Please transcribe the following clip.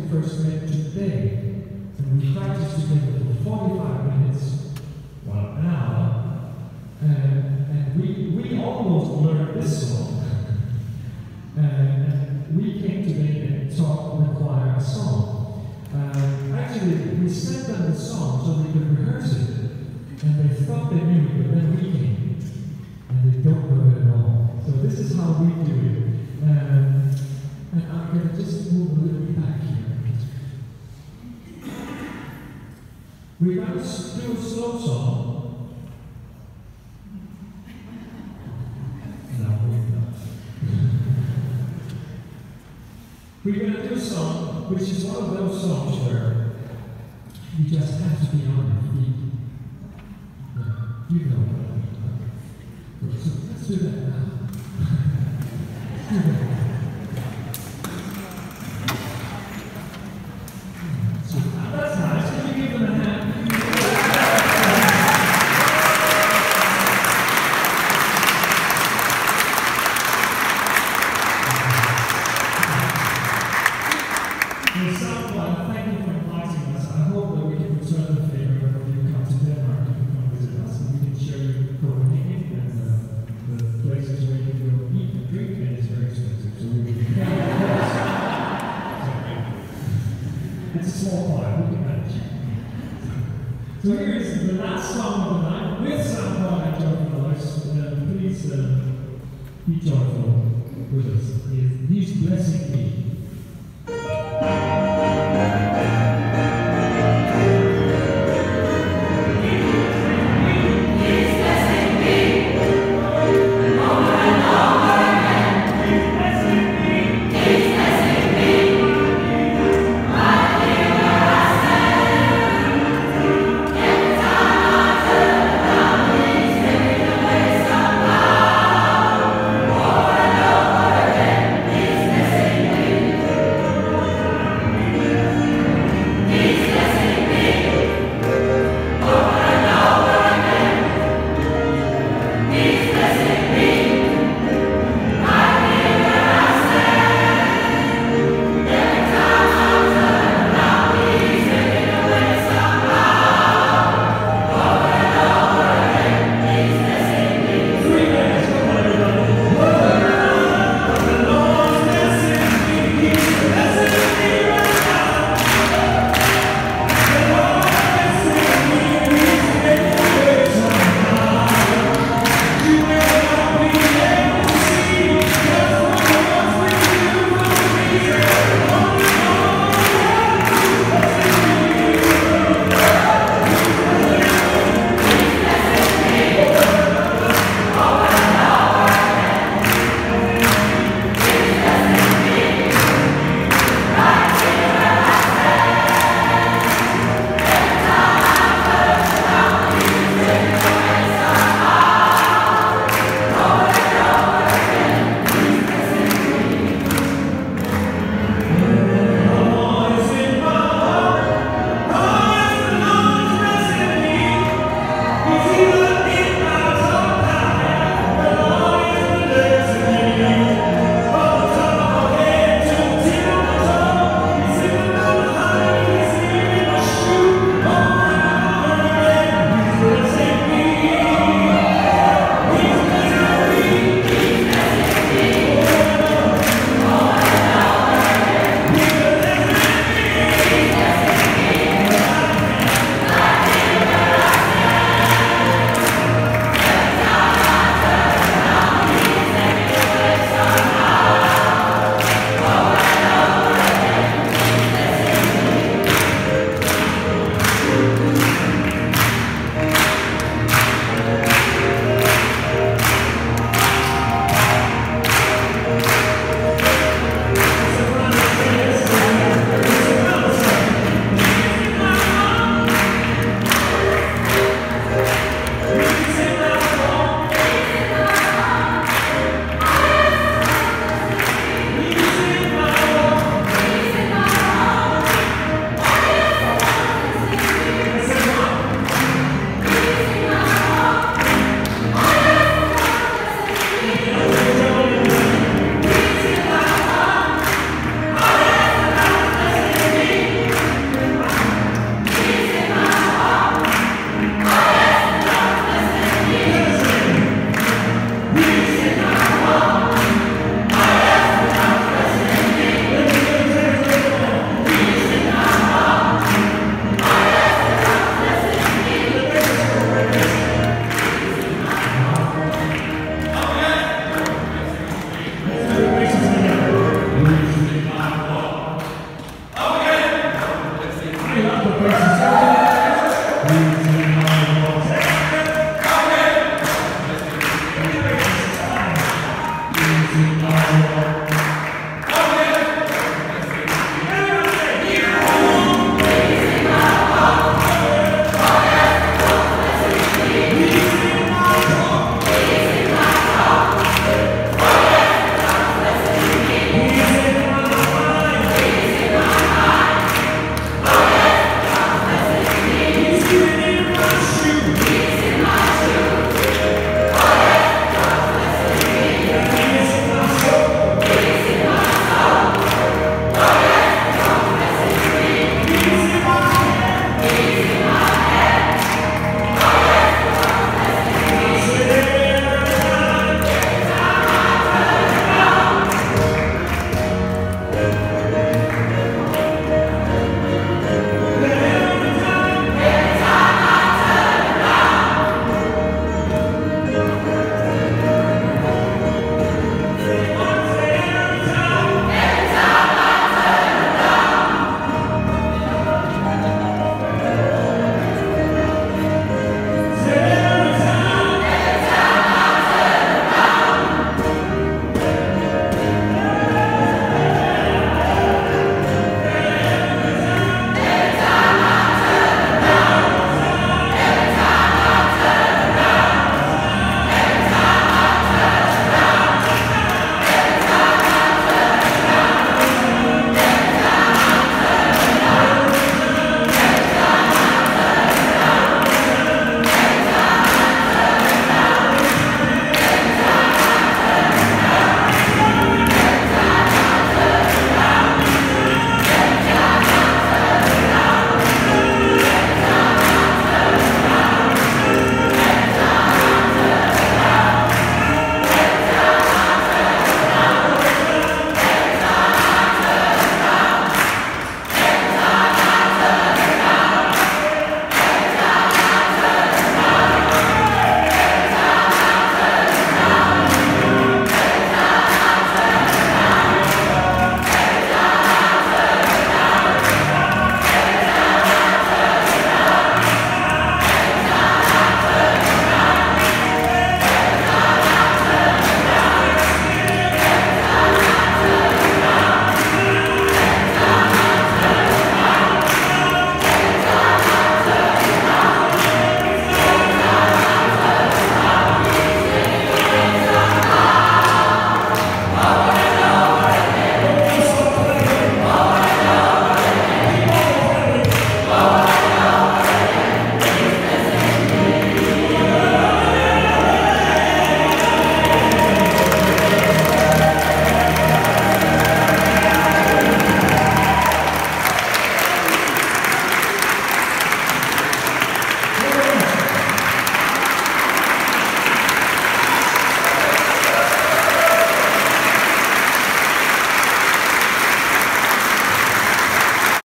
first met today. And we practiced together for 45 minutes, well, an hour, and we almost learned this song. And we came today and taught the choir a song. Actually, we sent them the song so they could rehearse it, and they thought they knew it, but then we came, and they don't know it at all. So this is how we do it. And I'm going to just move a little bit back here. We're going to do a slow song. No, we're not. We're going to do a song which is one of those songs where you just have to be on your feet. You know what I'm talking about. So let's do that now. Let's do that. That's nice. Can you give them a hand? Thank you for inviting us. I hope that we can return the favor when you come to Denmark. You can come visit us and we can show you Copenhagen and the places where you can go eat and drink, and it's very expensive. So we can pay for us. It's a small choir, we can manage. So here is the last song of the night with Sam Paul and Joyful Noise. Please be joyful with us. He's blessing me.